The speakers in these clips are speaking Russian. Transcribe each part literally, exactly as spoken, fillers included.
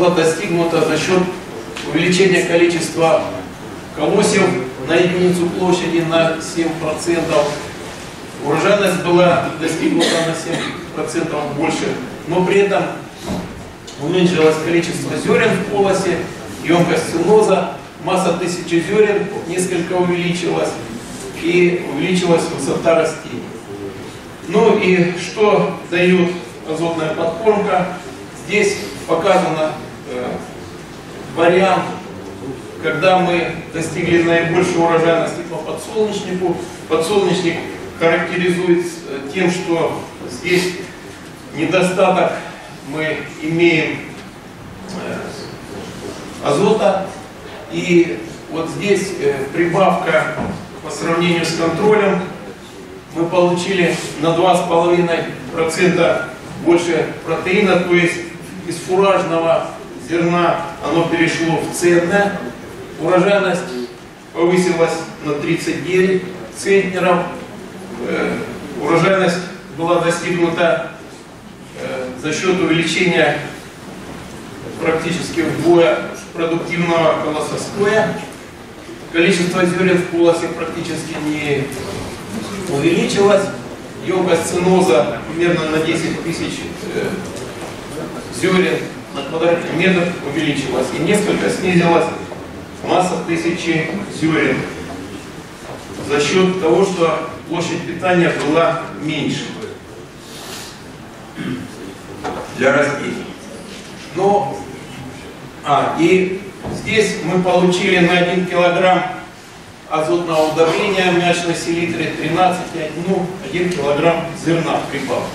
было достигнуто за счет увеличения количества колосьев на единицу площади на семь процентов. Урожайность была достигнута на семь процентов больше, но при этом уменьшилось количество зерен в полосе, емкость ценоза, масса тысячи зерен несколько увеличилась и увеличилась высота растений. Ну и что дает азотная подкормка? Здесь показан э, вариант, когда мы достигли наибольшей урожайности по подсолнечнику. Подсолнечник характеризуется тем, что здесь недостаток мы имеем э, азота, и вот здесь э, прибавка по сравнению с контролем мы получили на два с половиной процента больше протеина, то есть из фуражного зерна оно перешло в ценное. Урожайность повысилась на тридцать девять центнеров. Э, урожайность была достигнута э, за счет увеличения практически вдвое продуктивного колосостоя. Количество зерен в полосе практически не увеличилось. Емкость ценоза примерно на десять тысяч э, зерен на квадратный метр увеличилась. И несколько снизилась масса тысячи зерен за счет того, что площадь питания была меньше для растений. Но, а, и здесь мы получили на один килограмм азотного удобрения мячной селитры тринадцать и один килограмм зерна прибавки.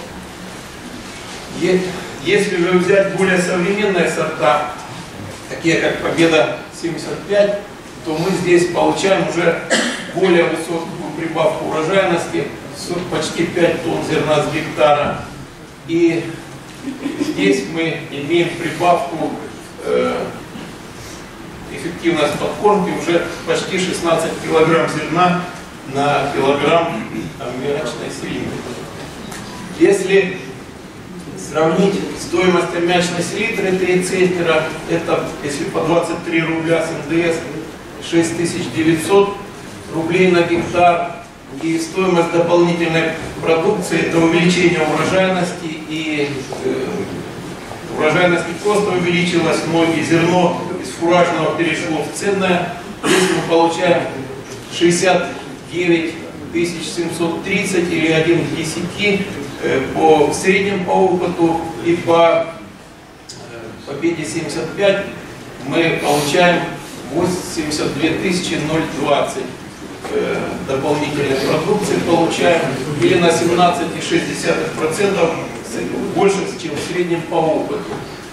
Если же взять более современные сорта, такие как Победа семьдесят пять, то мы здесь получаем уже более высокую прибавку урожайности, почти пять тонн зерна с гектара. И здесь мы имеем прибавку э, эффективность подкормки уже почти шестнадцать килограмм зерна на килограмм аммиачной селитры. Если сравнить стоимость аммиачной селитры три центнера, это если по двадцать три рубля с эн дэ эс шесть тысяч девятьсот рублей на гектар, и стоимость дополнительной продукции это увеличение урожайности, и э, урожайность не просто увеличилась, но и зерно из фуражного перешло в ценное. Здесь мы получаем шестьдесят девять тысяч семьсот тридцать или один к десяти э, по в среднем по опыту, и по э, Победе семьдесят пять мы получаем восемьдесят две тысячи двадцать э, дополнительной продукции получаем, или на семнадцать и шесть десятых процента больше, чем в среднем по опыту.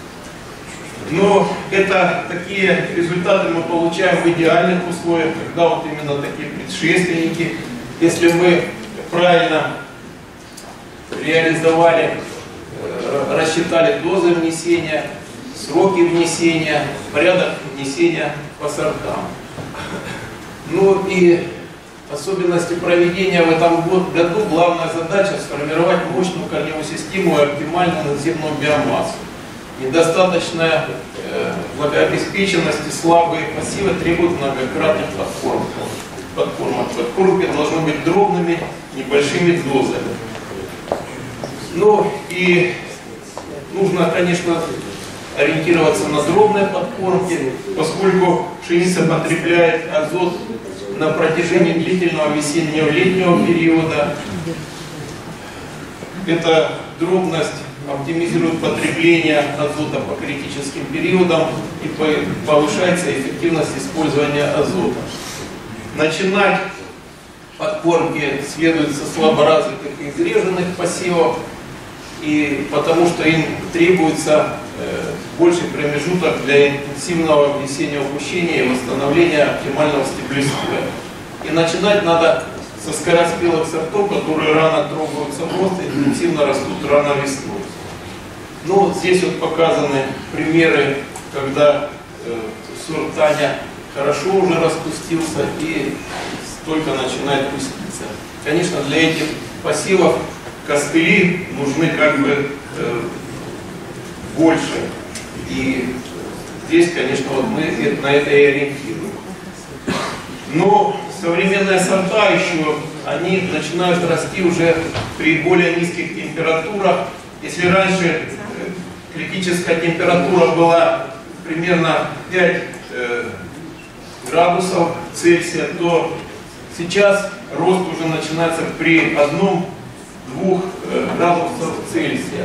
Но это такие результаты мы получаем в идеальных условиях, когда вот именно такие предшественники, если мы правильно реализовали, рассчитали дозы внесения, сроки внесения, порядок внесения по сортам. Ну и особенности проведения в этом году, главная задача сформировать мощную корневую систему и оптимальную надземную биомассу. Недостаточная э, влагообеспеченность и слабые пассивы требуют многократных подкормок. Подкормок. Подкормки должны быть дробными, небольшими дозами. Ну и нужно, конечно, ориентироваться на дробные подкормки, поскольку пшеница потребляет азот на протяжении длительного весеннего-летнего периода. Эта дробность оптимизирует потребление азота по критическим периодам и повышается эффективность использования азота. Начинать подкормки следует со слаборазвитых и изреженных посевов, и потому что им требуется э, больший промежуток для интенсивного внесения опущения и восстановления оптимального стеблестоя. И начинать надо со скороспелых сортов, которые рано трогаются в рост и интенсивно растут рано весной. Ну, здесь вот показаны примеры, когда э, сорт Таня хорошо уже распустился и только начинает пуститься. Конечно, для этих посевов костыли нужны как бы э, больше. И здесь, конечно, вот мы на это и ориентируем. Но современные сорта еще, они начинают расти уже при более низких температурах. Если раньше критическая температура была примерно пять э, градусов Цельсия, то сейчас рост уже начинается при одном-двух э, градусах Цельсия.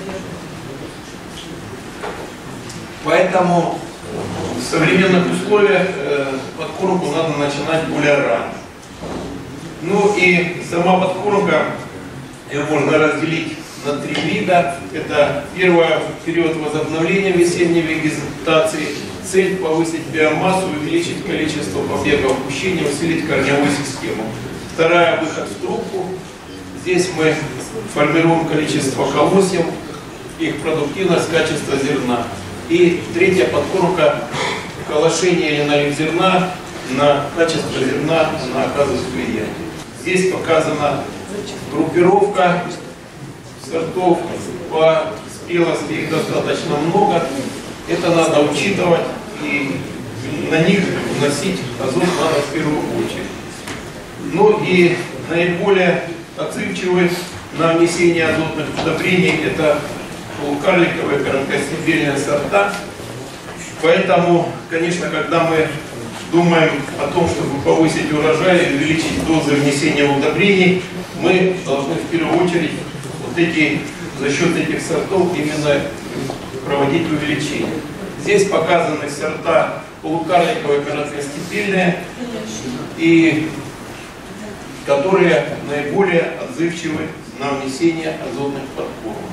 Поэтому в современных условиях э, подкормку надо начинать более рано. Ну и сама подкормка, ее можно разделить на три вида. Это первое, период возобновления весенней вегетации. Цель повысить биомассу, увеличить количество побегов пущения, усилить корневую систему. Вторая, выход в трубку. Здесь мы формируем количество колосьев, их продуктивность, качество зерна. И третья подкормка, колошение или налив зерна, на качество зерна она оказывает влияние. Здесь показана группировка сортов, по спелости их достаточно много. Это надо учитывать, и на них вносить азот надо в первую очередь. Ну и наиболее отзывчивые на внесение азотных удобрений это полукарликовые короткостебельные сорта. Поэтому, конечно, когда мы думаем о том, чтобы повысить урожай и увеличить дозы внесения удобрений, мы должны в первую очередь вот эти, за счет этих сортов именно проводить увеличение. Здесь показаны сорта полукарликовые короткостебельные, и которые наиболее отзывчивы на внесение азотных подкормок.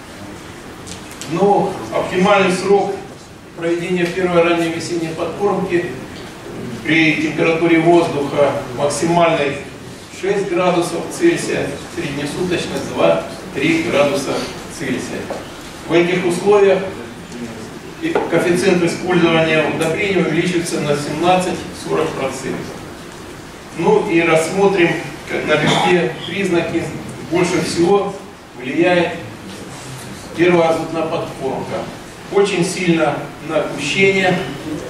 Но оптимальный срок проведения первой ранней весенней подкормки при температуре воздуха максимальной шесть градусов Цельсия, среднесуточной два-три градуса Цельсия. В этих условиях коэффициент использования удобрений увеличивается на семнадцать-сорок процентов. Ну и рассмотрим, на какие признаки больше всего влияет первая азотная подкормка. Очень сильно на кущение,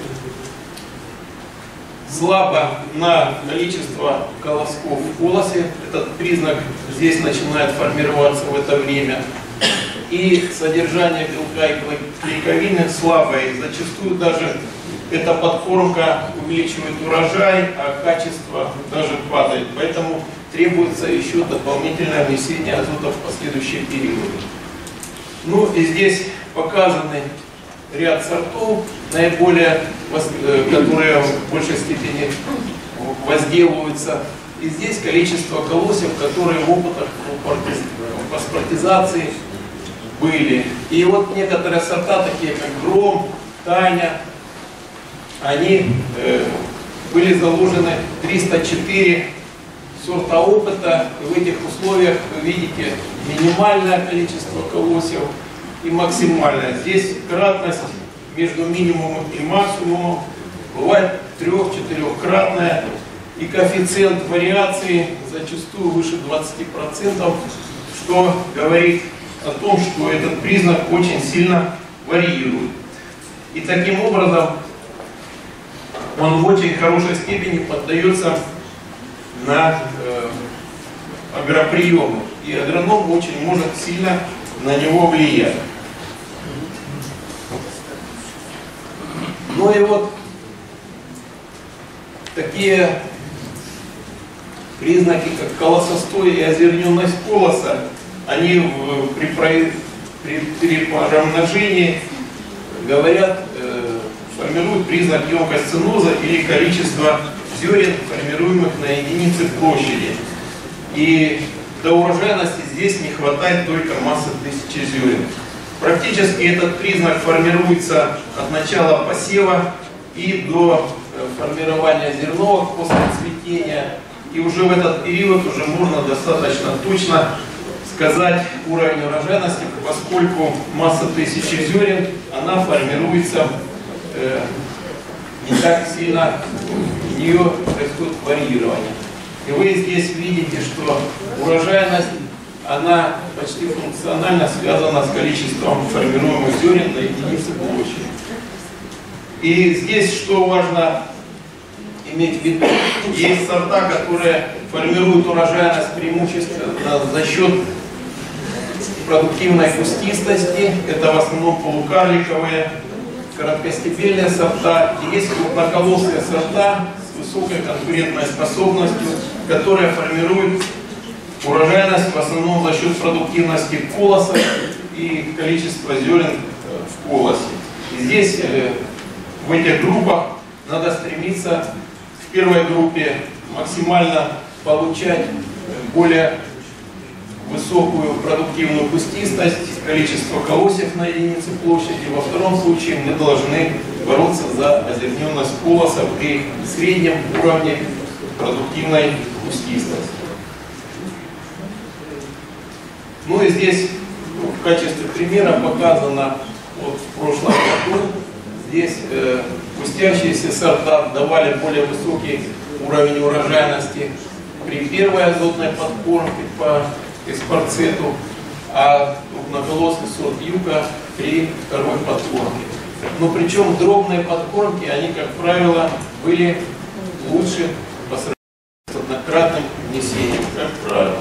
слабо на количество колосков в колосе. Этот признак здесь начинает формироваться в это время. И содержание белка и клейковины слабое. Зачастую даже эта подкормка увеличивает урожай, а качество даже падает. Поэтому требуется еще дополнительное внесение азота в последующие периоды. Ну и здесь показаны ряд сортов, наиболее, которые в большей степени возделываются. И здесь количество колосьев, которые в опытах по паспортизации были. И вот некоторые сорта, такие как Гром, Таня, они э, были заложены триста четыре сорта опыта. И в этих условиях вы видите минимальное количество колосьев и максимальное. Здесь кратность между минимумом и максимумом бывает трех-четырехкратная. И коэффициент вариации зачастую выше двадцати процентов, что говорит о том, что этот признак очень сильно варьирует. И таким образом он в очень хорошей степени поддается на э, агроприемы. И агроном очень может сильно на него влиять. Ну и вот такие признаки, как колосостой и озерненность колоса, они в, при, при, при размножении говорят, э, формируют признак емкость ценоза или количество зерен, формируемых на единице площади. И до урожайности здесь не хватает только массы тысячи зерен. Практически этот признак формируется от начала посева и до формирования зерновых после цветения. И уже в этот период уже можно достаточно точно сказать уровень урожайности, поскольку масса тысячи зерен, она формируется э, не так сильно, у нее происходит варьирование. И вы здесь видите, что урожайность, она почти функционально связана с количеством формируемых зерен на единицу площади. И здесь что важно иметь в виду, есть сорта, которые формируют урожайность преимущественно за счет продуктивной кустистости, это в основном полукарликовые, короткостебельные сорта, и есть крупноколосые сорта с высокой конкурентной способностью, которые формируют урожайность в основном за счет продуктивности колоса и количества зерен в колосе. И здесь в этих группах надо стремиться в первой группе максимально получать более высокую продуктивную кустистость, количество колосьев на единицу площади. Во втором случае мы должны бороться за озерненность колоса при среднем уровне продуктивной кустистости. Ну и здесь в качестве примера показано вот в прошлом году. Здесь э, кустящиеся сорта давали более высокий уровень урожайности при первой азотной подкормке по эспарцету, а крупноголосый сорт юка при второй подкормке. Но причем дробные подкормки, они, как правило, были лучше по сравнению с однократным внесением, как правило.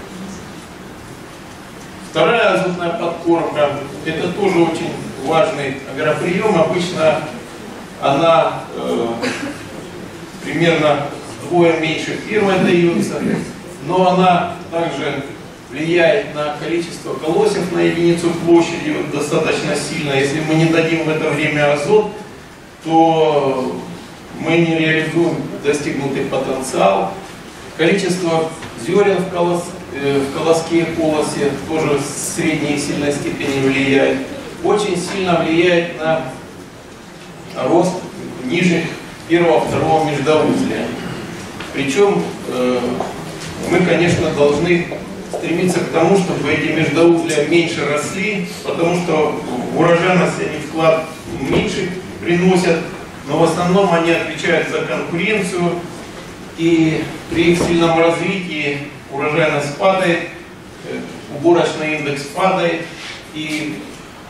Вторая азотная подкормка, это тоже очень важный агроприем. Обычно она э, примерно вдвое меньше первой дается, но она также влияет на количество колосьев на единицу площади вот, достаточно сильно. Если мы не дадим в это время азот, то мы не реализуем достигнутый потенциал. Количество зерен в, колос, э, в колоске и колосе тоже в средней и сильной степени влияет. Очень сильно влияет на рост ниже первого-второго междоузлия. Причем э, мы, конечно, должны стремиться к тому, чтобы эти междоузлия меньше росли, потому что в урожайность они вклад меньше приносят, но в основном они отвечают за конкуренцию, и при их сильном развитии урожайность падает, уборочный индекс падает, и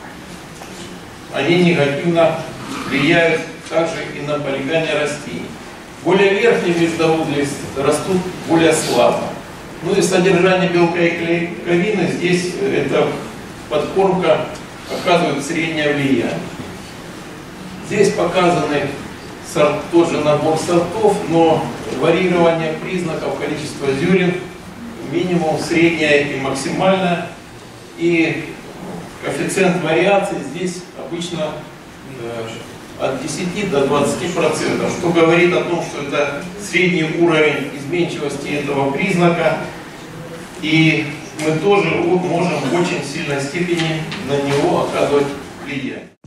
они негативно влияют также и на полегание растений. Более верхние междоузлия растут более слабо. Ну и содержание белка и клейковины, здесь эта подкормка оказывает среднее влияние. Здесь показаны сорт, тот же набор сортов, но варьирование признаков, количества зерен, минимум, среднее и максимальное. И коэффициент вариации здесь обычно от десяти до двадцати процентов, что говорит о том, что это средний уровень изменчивости этого признака, и мы тоже можем в очень сильной степени на него оказывать влияние.